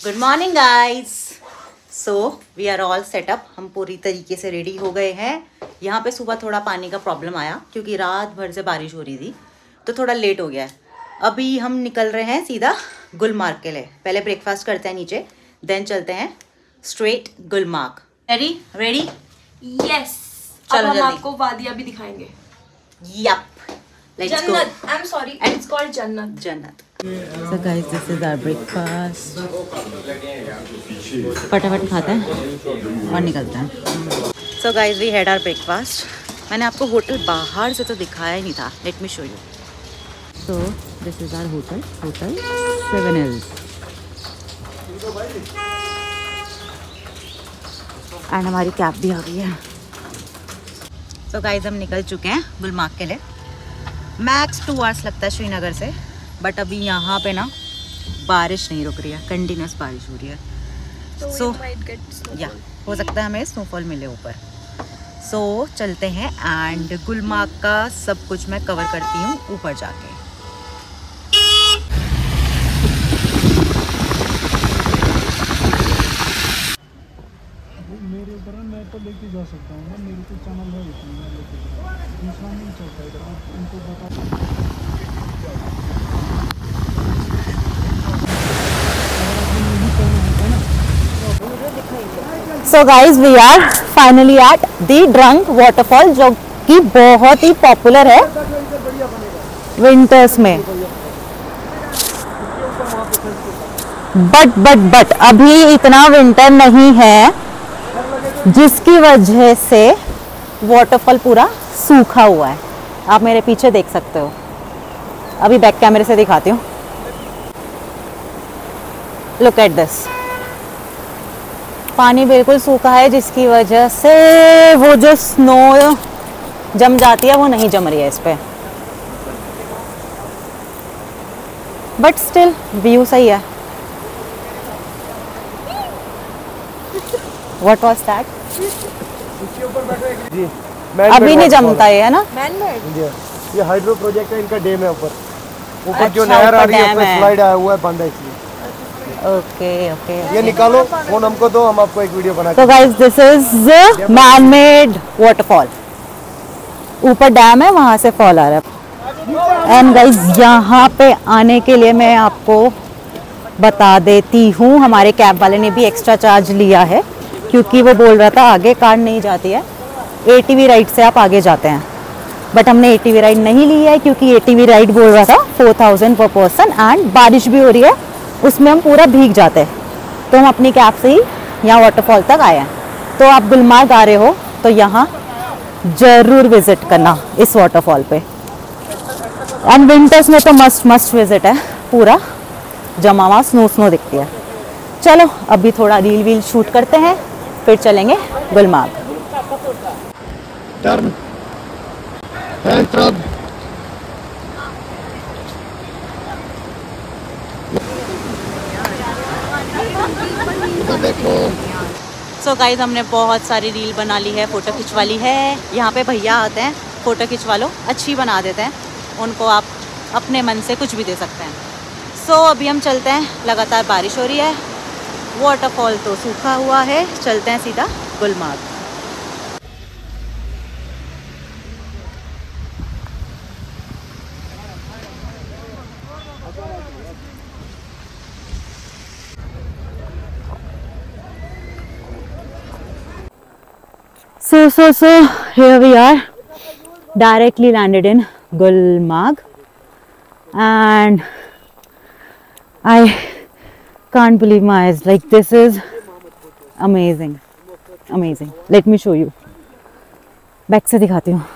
Good morning guys. So we are all setup. हम पूरी तरीके से रेडी हो गए हैं। यहाँ पे सुबह थोड़ा पानी का प्रॉब्लम आया क्योंकि रात भर से बारिश हो रही थी, तो थोड़ा लेट हो गया है। अभी हम निकल रहे हैं सीधा गुलमार्ग के लिए। पहले ब्रेकफास्ट करते हैं नीचे, देन चलते हैं स्ट्रेट गुलमार्ग। रेडी? यस। चलो अब हम जल्दी। आपको वादियाँ भी दिखाएंगे। Yup, let's go. जन्नत, I am sorry, it's called जन्नत। जन्नत। So guys, this is our breakfast. फटाफट खाते हैं और निकलते हैं। So guys, we had our breakfast. मैंने आपको होटल बाहर से तो दिखाया ही नहीं था। Let me show you. So this is our hotel, Hotel 7 Hills. And हमारी कैब भी आ गई है। So guys, हम निकल चुके हैं गुलमार्ग के लिए। मैक्स 2 आवर्स लगता है श्रीनगर से, बट अभी यहाँ पे ना बारिश नहीं रुक रही है, कंटिन्यूस बारिश हो रही है। सो या हो सकता है हमें स्नोफॉल मिले ऊपर। सो चलते हैं एंड गुलमार्ग का सब कुछ मैं कवर करती हूँ ऊपर जाके। मेरे ऊपर मैं तो लेके जा सकता हूँ ना, मेरे को चैनल है इसमें, मैं लेके दूसरा नहीं चलता इधर, उनको बता। So guys, we are finally at the Drung waterfall, जो कि बहुत ही पॉपुलर है विंटर्स में। बट अभी इतना विंटर नहीं है, जिसकी वजह से वाटरफॉल पूरा सूखा हुआ है। आप मेरे पीछे देख सकते हो। अभी बैक कैमरे से दिखाती हूँ। Look at this. पानी बिल्कुल सूखा है, जिसकी वजह से वो जो स्नो जम जाती है वो नहीं जम रही है इस पे। बट स्टिल व्यू सही है। What was that? जी, अभी नहीं जमता है ना? ये हाइड्रो प्रोजेक्ट है, इनका डैम है ऊपर जो अच्छा, नहर आ रही है, डैम है। स्लाइड आया हुआ है, बंद है इसलिए। ओके। ये निकालो फोन हमको दो, हम आपको एक वीडियो बना तो guys, this is man made waterfall. ऊपर डैम है, वहां से फॉल आ रहा है। एंड गाइस, यहाँ पे आने के लिए मैं आपको बता देती हूँ, हमारे कैब वाले ने भी एक्स्ट्रा चार्ज लिया है, क्योंकि वो बोल रहा था आगे कार नहीं जाती है, ATV राइड से आप आगे जाते हैं। बट हमने ATV राइड नहीं ली है, क्योंकि ATV राइड बोल रहा था 4000 पर पर्सन, एंड बारिश भी हो रही है, उसमें हम पूरा भीग जाते हैं। तो हम अपनी कैब से ही यहाँ वाटरफॉल तक आए हैं। तो आप गुलमार्ग आ रहे हो तो यहाँ ज़रूर विज़िट करना इस वाटरफॉल पे। एंड विंटर्स में तो मस्ट विज़िट है। पूरा जमा हुआ स्नो दिखती है। चलो अभी थोड़ा रील वील शूट करते हैं, फिर चलेंगे गुलमार्ग। टर्न हैंड ट्रब। सो गाइस, हमने बहुत सारी रील बना ली है, फ़ोटो खिंचवा ली है। यहाँ पे भैया आते हैं, फ़ोटो खिंचवा लो, अच्छी बना देते हैं। उनको आप अपने मन से कुछ भी दे सकते हैं। सो अभी हम चलते हैं, लगातार बारिश हो रही है, वाटरफॉल तो सूखा हुआ है, चलते हैं सीधा Gulmarg. So here we are, directly landed in Gulmarg, and I can't believe my eyes. Like, this is amazing. Let me show you. Back से दिखाती हूँ।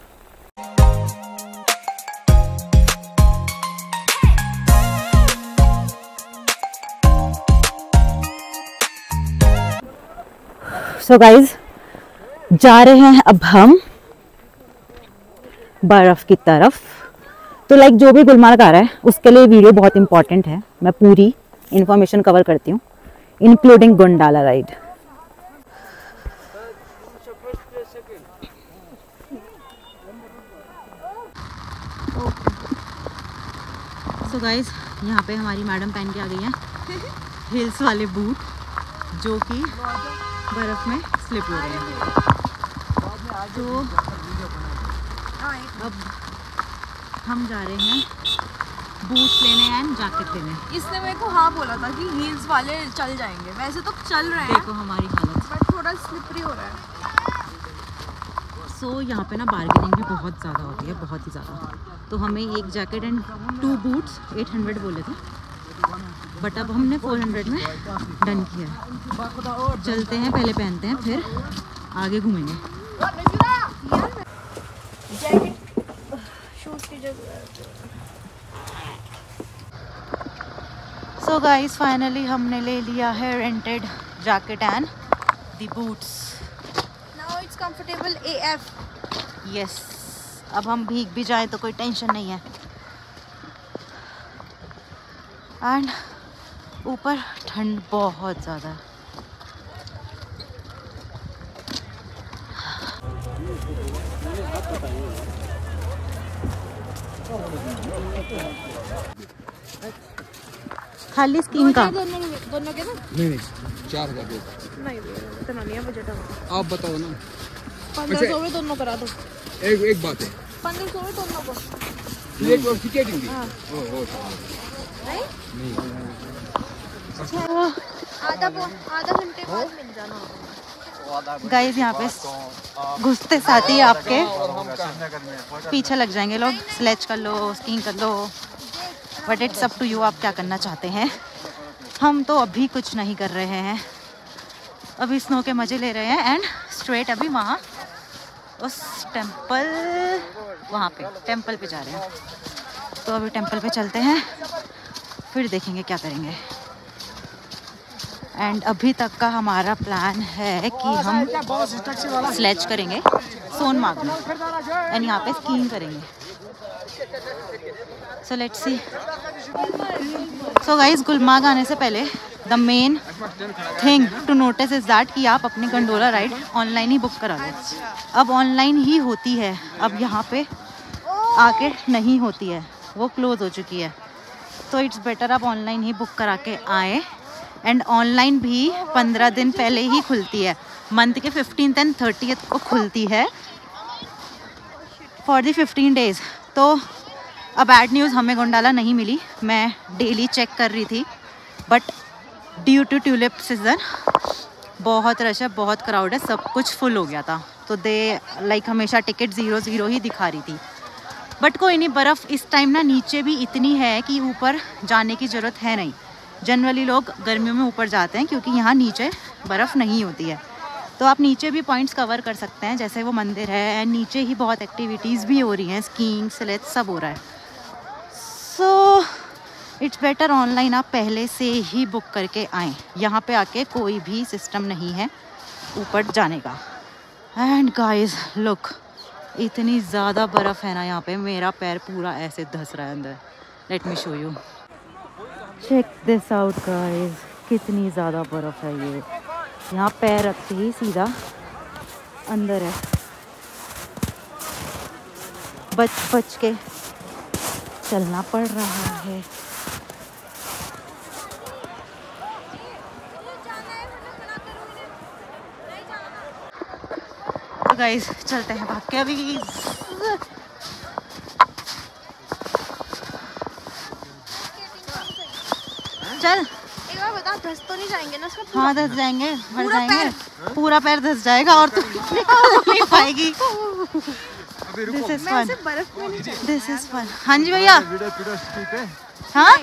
So guys, जा रहे हैं अब हम बर्फ की तरफ। तो लाइक जो भी गुलमार्ग आ रहा है उसके लिए वीडियो बहुत इंपॉर्टेंट है। मैं पूरी इंफॉर्मेशन कवर करती हूँ, including gondola ride. So guys, यहाँ पे हमारी मैडम पहन के आ गई हैं हिल्स वाले बूट जो कि बर्फ़ में स्लिप हो रहे हैं। तो अब हम जा रहे हैं बूट्स लेने एंड जैकेट लेने। इसने मेरे को हाँ बोला था कि हील्स वाले चल जाएंगे, वैसे तो चल रहे हैं। देखो हमारी हालत। बट थोड़ा स्लिपरी हो रहा है। सो यहाँ पे ना बार्गेनिंग भी बहुत ज़्यादा होती है, बहुत ही ज़्यादा। तो हमें एक जैकेट एंड 2 बूट्स 800 बोले थे, बट अब हमने 400 में डन किया है। चलते हैं, पहले पहनते हैं, फिर आगे घूमेंगे। सो गाइस फाइनली हमने ले लिया है rented jacket and the boots. Now it's comfortable AF। Yes, अब हम भीग भी जाएं तो कोई टेंशन नहीं है। एंड ऊपर ठंड बहुत ज़्यादा है। खाली स्कीम का दोनों के ना? नहीं 4000 दे। नहीं इतना नहीं है बजट हमारा। आप बताओ ना। 1500 में दोनों करा दो। एक बात है, 1500 में दोनों को। प्लेट और टिकटिंग दी। आधा घंटे बाद मिल जाना। गाइस यहाँ पे घुसते साथ ही आपके पीछे लग जाएंगे लोग। स्लेज कर लो, स्कीइंग कर लो, but it's up to you, आप क्या करना चाहते हैं। हम तो अभी कुछ नहीं कर रहे हैं, अभी स्नो के मज़े ले रहे हैं। एंड स्ट्रेट अभी वहाँ उस टेम्पल, वहाँ पे टेम्पल पे जा रहे हैं। तो अभी टेम्पल पे चलते हैं, फिर देखेंगे क्या करेंगे। एंड अभी तक का हमारा प्लान है कि हम स्लेज करेंगे सोनमार्ग में एंड यहाँ पे स्कीइंग करेंगे। So let's see. So guys, Gulmarg आने से पहले the main thing to notice is that कि आप अपनी गंडोला राइड ऑनलाइन ही बुक करा लो। अब ऑनलाइन ही होती है, अब यहाँ पे आके नहीं होती है, वो क्लोज़ हो चुकी है। तो इट्स बेटर आप ऑनलाइन ही बुक करा के आए। एंड ऑनलाइन भी 15 दिन पहले ही खुलती है, मंथ के 15th एंड 30th को खुलती है फॉर दी 15 डेज़। तो अब बैड न्यूज़, हमें गोंडाला नहीं मिली। मैं डेली चेक कर रही थी, but due to tulip season बहुत रश है, बहुत क्राउड है, सब कुछ फुल हो गया था। तो दे लाइक हमेशा टिकट 0 ही दिखा रही थी। बट कोई नहीं, बर्फ़ इस टाइम ना नीचे भी इतनी है कि ऊपर जाने की ज़रूरत है नहीं। जनरली लोग गर्मियों में ऊपर जाते हैं क्योंकि यहाँ नीचे बर्फ़ नहीं होती है। तो आप नीचे भी पॉइंट्स कवर कर सकते हैं, जैसे वो मंदिर है, एंड नीचे ही बहुत एक्टिविटीज़ भी हो रही हैं, स्कीइंग, स्लेज सब हो रहा है। सो इट्स बेटर ऑनलाइन आप पहले से ही बुक करके आएँ। यहाँ पे आके कोई भी सिस्टम नहीं है ऊपर जाने का। एंड गाइस लुक, इतनी ज़्यादा बर्फ़ है ना यहाँ पे, मेरा पैर पूरा ऐसे धंस रहा है अंदर। Let me show you, check this out guys, कितनी ज़्यादा बर्फ़ है ये। यहाँ पैर रखते ही सीधा अंदर है। बच बच के चलना पड़ रहा है। तो गाइस चलते हैं भाग के अभी। चल एक बार बता, धस तो नहीं जाएंगे ना उसमें? हाँ धस जाएंगे, भर जाएंगे, पूरा पैर धस जाएगा और तू नहीं पाएगी। This is fun, this is fun. हाँ जी भैया, हाँ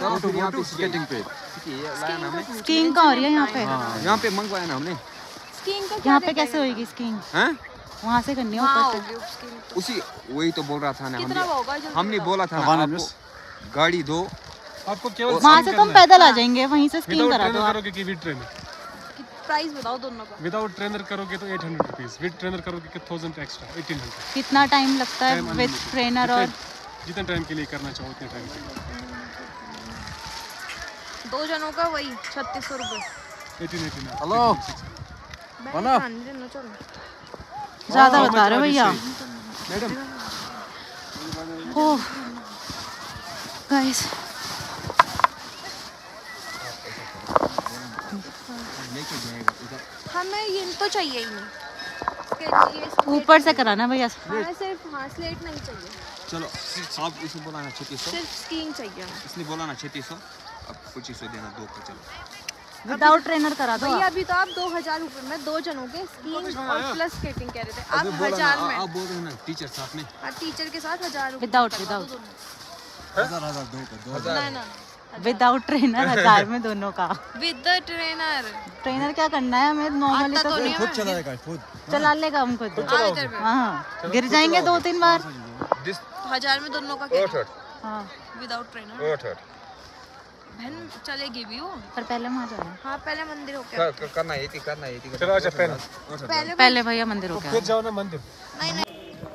स्कीइंग का हो रही है यहाँ पे। यहाँ पे मंगवाया ना हमने। स्कीइंग का यहाँ पे कैसे होएगी स्कीइंग? वहाँ से करनी है ऊपर से। उसी वही तो बोल रहा था ना, कितना होगा? हमने बोला था ना आपको गाड़ी दो, आपको केवल वहाँ से तुम पैदल आ जाएंगे, वहीं से स्कीइंग करा दो आप। करोगे कि विद ट्रेनर? प्राइस बताओ दोनों का। विदाउट ट्रेनर करोगे तो 800 रुपीज, विद ट्रेनर करोगे कि 1000 एक्स्ट्रा 1800। कितना टाइम लगता है विद ट्रेनर? और जितना टाइम के लिए करना चाहो उतने टाइम के लिए। 2 जनों का वही 3600 रुपये। 18 हेलो बना ज़्यादा बता रहे हो भैया। मैडम। ओह गाइस हमें ये तो चाहिए ही नहीं। इसके लिए ऊपर से कराना भैया। हमें सिर्फ स्लेट नहीं चाहिए, चलो आप इसे बोला ना 3600, सिर्फ स्कीइंग चाहिए हमें। इसने बोला ना 3600, अब 2500 देना दो का। चलो विदाउट ट्रेनर करा दो। भैया अभी तो आप 2000 रुपए में 2 जनों के स्कीइंग और प्लस स्केटिंग कह रहे थे, आप 1000 में। आप बोल रहे हैं ना टीचर साथ में। हाँ टीचर के साथ 1000 रुपए। विदाउट विदाउट ट्रेनर 1000 में दोनों का। With the trainer. ट्रेनर क्या करना है हमें नॉर्मली आता तो तो नहीं खुद है। चलाएगा, खुद चला लेगा हम खुद। इधर पे हाँ गिर जाएंगे 2-3 बार। 1000 में दोनों का क्या? हाँ विदाउट ट्रेनर बहन चलेगी भी वो। पर पहले वहाँ जाना। हाँ पहले मंदिर होके करना है करना है। चलो अच्छा पहले पहले भैया मंदिर हो गया। खुद जाओ ना मंदिर। नहीं नहीं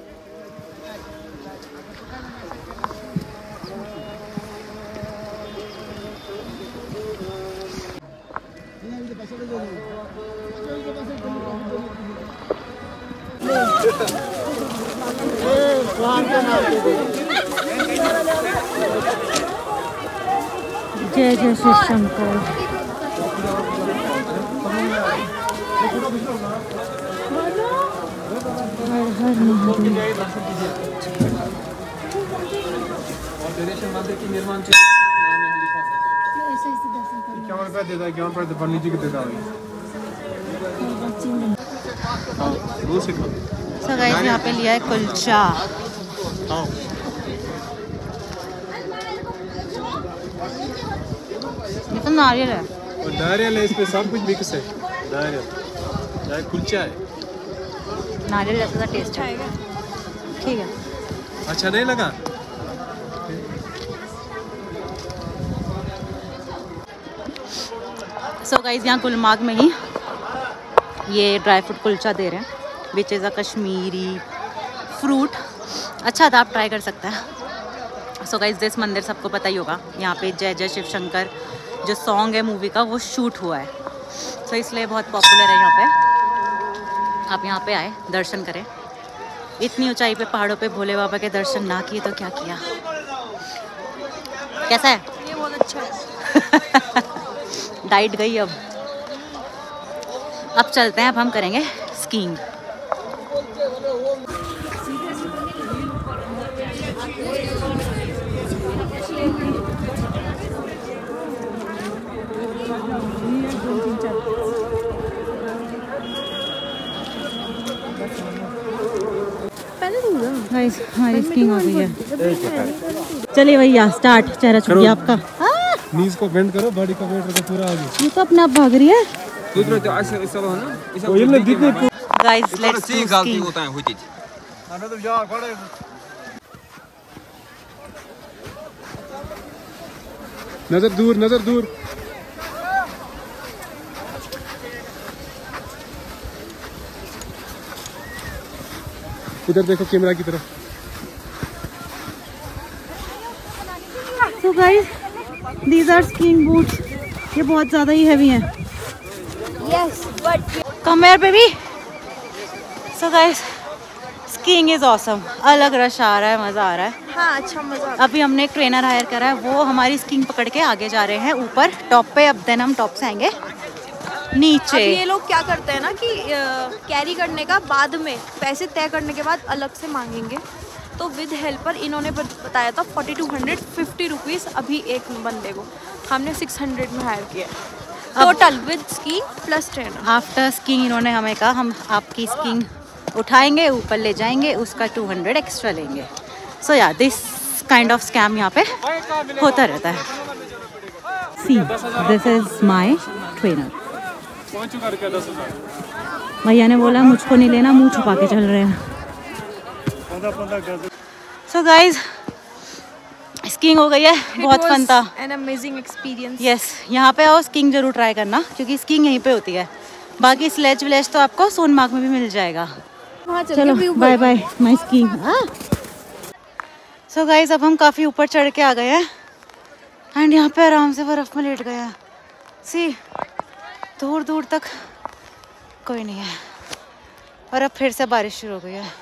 जय जय श्री शंकर। हर हर महादेव। मंदिर की निर्माण 51 रुपया दे दो, 51 रुपया पंडित जी को दे दो। सो गाइस यहाँ पे लिया है कुलचा। ये तो नारियल है। और नारियल है, इस पे सब कुछ मिक्स है। नारियल चाहे कुलचा है। नारियल जैसा सा टेस्ट है। ठीक है। अच्छा नहीं लगा? सो गाइस यहाँ गुलमार्ग में ही ये ड्राई फ्रूट कुलचा दे रहे हैं, which is a Kashmiri fruit. अच्छा था, आप ट्राई कर सकते हैं। सो गाइस दिस मंदिर सबको पता ही होगा, यहाँ पे जय जय शिव शंकर जो सॉन्ग है मूवी का वो शूट हुआ है। सो इसलिए बहुत पॉपुलर है यहाँ पे। आप यहाँ पे आए, दर्शन करें। इतनी ऊंचाई पे पहाड़ों पे भोले बाबा के दर्शन ना किए तो क्या किया। कैसा है? ये बहुत अच्छा है। डाइट गई अब चलते हैं। अब हम करेंगे स्कीइंग। हमारी स्कीइंग हो गई है। चलिए भैया स्टार्ट। चेहरा छूट गया आपका। नीज को बेंड करो, बॉडी का वेट रखो पूरा आगे। ये तो अपने आप भाग रही है। Guys let's do skiing. नजर दूर, नजर दूर। इधर देखो कैमरा की तरफ। So guys, these are skiing boots. ये बहुत ज़्यादा ही heavy हैं। Yes, but Come here baby. So guys, skiing is awesome. अलग रश आ रहा है, मज़ा आ रहा है। हाँ अच्छा मजा। अभी हमने एक ट्रेनर हायर करा है, वो हमारी स्कीइंग पकड़ के आगे जा रहे हैं ऊपर टॉप पे। अब देन हम टॉप से आएंगे नीचे। अब ये लोग क्या करते हैं ना कि कैरी करने का बाद में पैसे तय करने के बाद अलग से मांगेंगे। तो विद हेल्पर इन्होंने बताया था 4250 रुपीज़ अभी एक बंदे को। हमने 600 में हायर किया total with skiing plus trainer. After skiing इन्होंने हमें कहा हम आपकी स्कीइंग उठाएंगे, ऊपर ले जाएंगे, उसका 200 एक्स्ट्रा लेंगे। सो या दिस काइंड ऑफ स्कैम यहाँ पे होता रहता है। See this is my trainer. भैया ने बोला मुझको नहीं लेना, मुंह छुपा के चल रहे हैं। सो गाइज स्कीइंग हो गई है, बहुत फन था। An amazing experience. यस, यहाँ पे आओ, स्कीइंग जरूर ट्राई करना क्योंकि स्कीइंग यहीं पे होती है। बाकी स्लेज विलेज तो आपको सोनमार्ग में भी मिल जाएगा। चलो bye bye my skiing. So guys अब हम काफ़ी ऊपर चढ़ के आ गए हैं एंड यहाँ पे आराम से बर्फ़ में लेट गए हैं। सी दूर दूर तक कोई नहीं है और अब फिर से बारिश शुरू हो गई है,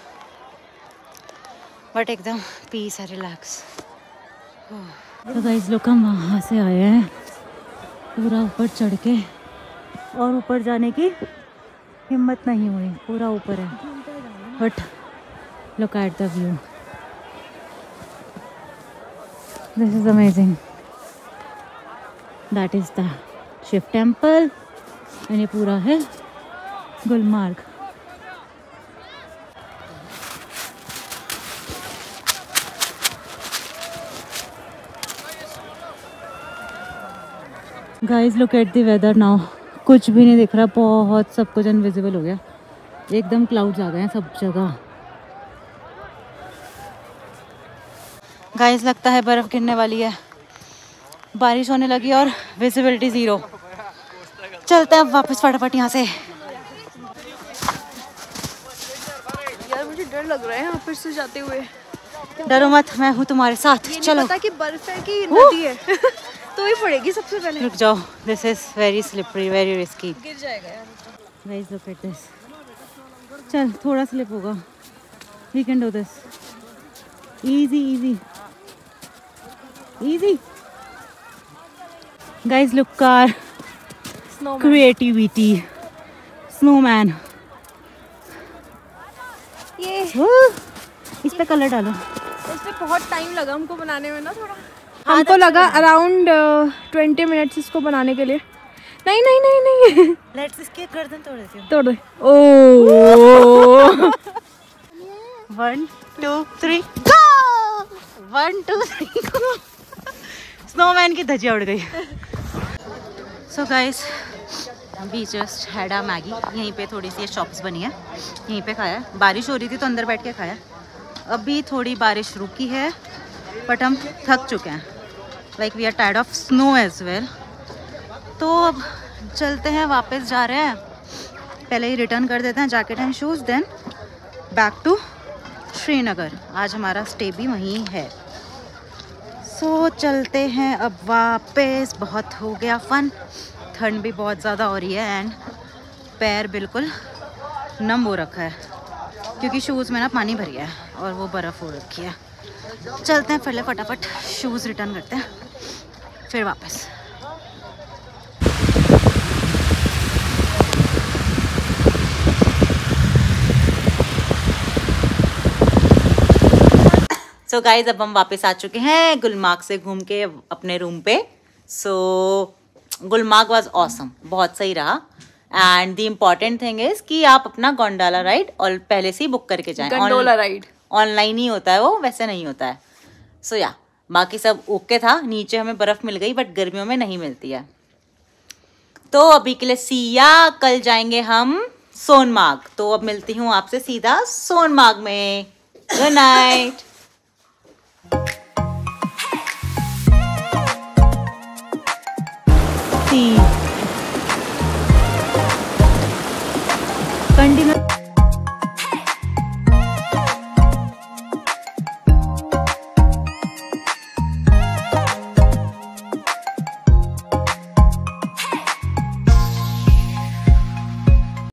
बट एकदम पीस है, रिलैक्स। तो गाइस लोग हम वहाँ से आए हैं पूरा ऊपर चढ़ के, और ऊपर जाने की हिम्मत नहीं हुई, पूरा ऊपर है, but look at the view, this is amazing. That is the Shiv temple and ये पूरा है Gulmarg. Guys look at the weather now, कुछ भी नहीं दिख रहा, बहुत सब कुछ इनविजिबल हो गया, एकदम क्लाउड्स आ गए हैं सब जगह। गाइज लगता है बर्फ गिरने वाली है, बारिश होने लगी और विजिबिलिटी ज़ीरो। चलते हैं अब वापस फटाफट यहाँ से। यार मुझे डर लग रहा है यहाँ फिर से जाते हुए। डरो मत, मैं हूँ तुम्हारे साथ। ये चलो। नहीं पता कि बर्फ है कि नदी है तो ही पड़ेगी सबसे पहले। रुक जाओ, this is very slippery, very risky. गिर जाएगा यार। Guys look at this. चल थोड़ा स्लिप होगा, we can do this, easy easy easy. Guys look car creativity, snowman. ये इस पे कलर डालो। इसमें बहुत टाइम लगा हमको बनाने में ना, थोड़ा हमको लगा अराउंड 20 मिनट्स इसको बनाने के लिए। नहीं नहीं नहीं नहीं लेट्स इसके गर्दन थोड़े से तोड़ दे। ओ 1 2 3 गो, 1 2 3 गो। स्नोमैन की धजिया उड़ गई। So guys we just had a Maggi, यहीं पे थोड़ी सी शॉप्स बनी है, यहीं पे खाया। बारिश हो रही थी तो अंदर बैठ के खाया। अभी थोड़ी बारिश रुकी है बट हम थक चुके हैं, like we are tired of snow as well. तो अब चलते हैं, वापस जा रहे हैं, पहले ही रिटर्न कर देते हैं jacket and shoes, then back to Srinagar. आज हमारा स्टे भी वहीं है। सो चलते हैं अब वापस। बहुत हो गया फन, ठंड भी बहुत ज़्यादा हो रही है एंड पैर बिल्कुल नम हो रखा है क्योंकि शूज़ में ना पानी भर गया है और वो बर्फ़ हो रखी है। चलते हैं पहले फटाफट शूज़ रिटर्न करते हैं फिर वापस। सो गाइज अब हम वापस आ चुके हैं गुलमार्ग से घूम के अपने रूम पे। सो गुलमार्ग वाज ऑसम, बहुत सही रहा। And the important thing is कि आप अपना गोंडाला राइड और पहले से ही बुक करके जाएं। गंडोला राइड ऑनलाइन ही होता है वो, वैसे नहीं होता है। सो या बाकी सब ओके था। नीचे हमें बर्फ़ मिल गई बट गर्मियों में नहीं मिलती है। तो अभी के लिए सिया, कल जाएंगे हम सोनमार्ग। तो अब मिलती हूँ आपसे सीधा सोनमार्ग में। Good night. कंटिन्यू